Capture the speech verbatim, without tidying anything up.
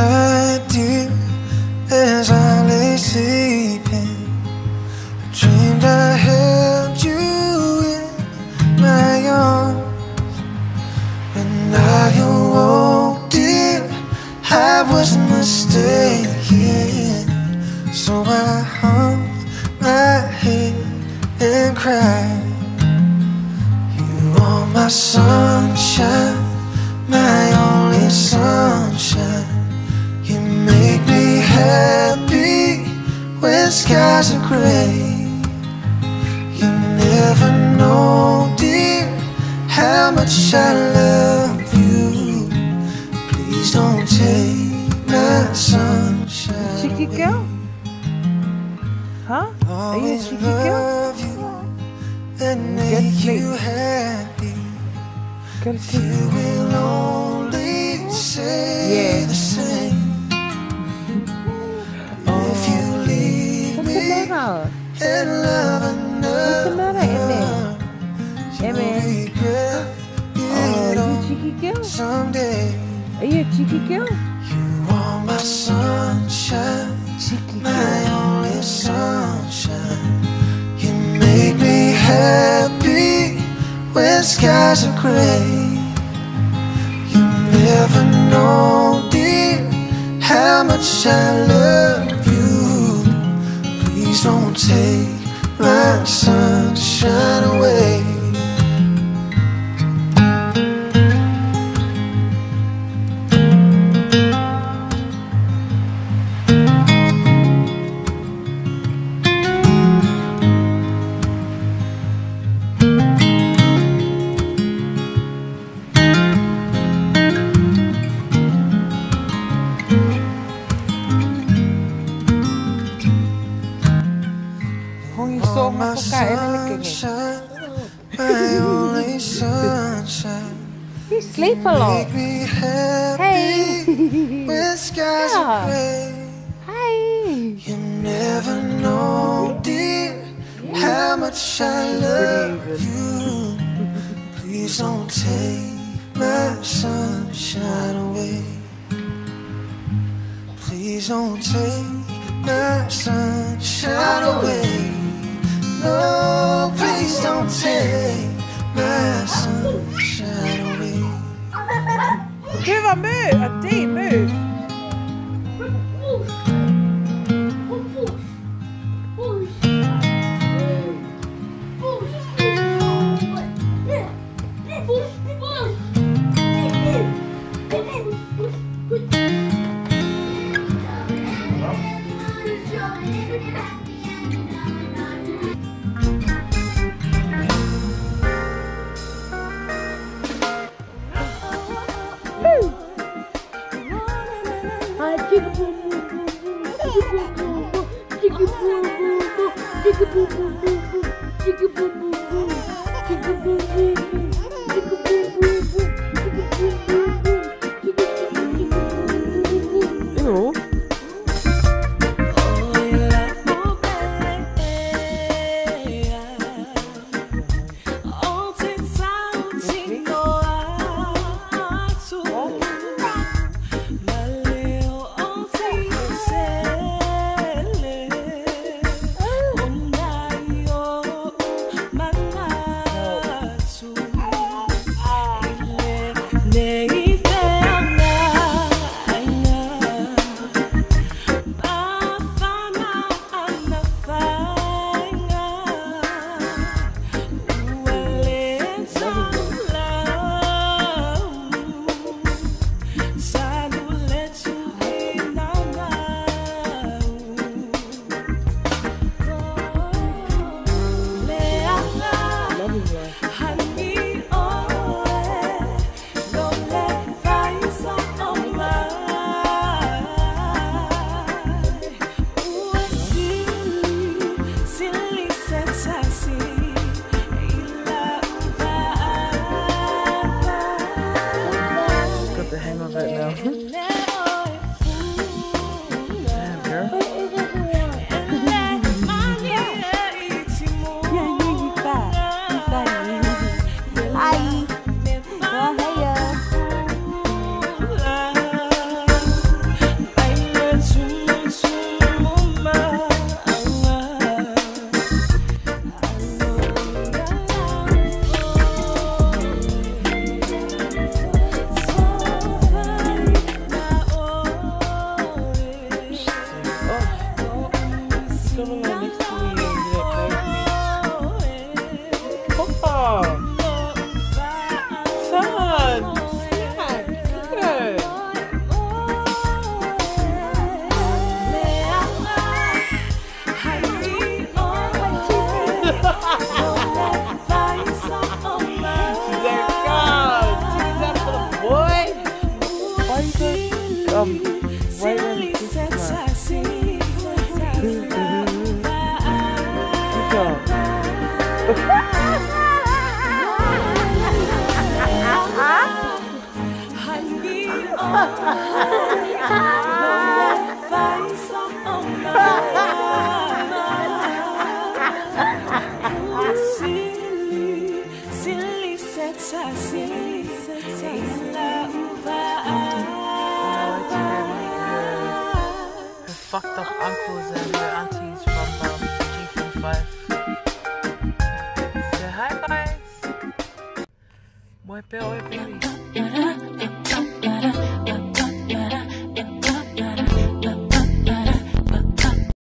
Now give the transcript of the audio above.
night, dear, as I lay sleeping, I dreamed I held you in my arms. When I awoke, dear, I was mistaken. So I hung my head and cried. You are my sunshine, my only sunshine. You make me happy when skies are gray. You never know, dear, how much I love you. Please don't take my sunshine. Cheeky girl? Huh? Are you a cheeky girl? And make you happy. Go to sleep. You will only say Yeah. the same. Oh. If you leave What's me the matter? and love What's the another, matter, Emma? you'll Emma? regret Oh, it are you all a cheeky girl? someday. Are you a cheeky girl? You are my sunshine, Cheeky my girl. only sunshine. You make me happy when skies are gray. You never know, dear, how much I love you. Please don't take my sunshine away. Kung yung song My ako kain na nagkingin. sunshine, my only sunshine. You sleep a lot. Make me happy Hey. when skies Yeah. are gray. Hi. You never know, dear, how much I love you. Please don't take my sunshine away. Please don't take my sunshine away. No, please don't take my sunshine away. Give a move, a deep move. Ew. Fucked up uncles and your aunties from um, G forty-five. Say hi guys. Boy, boy, baby.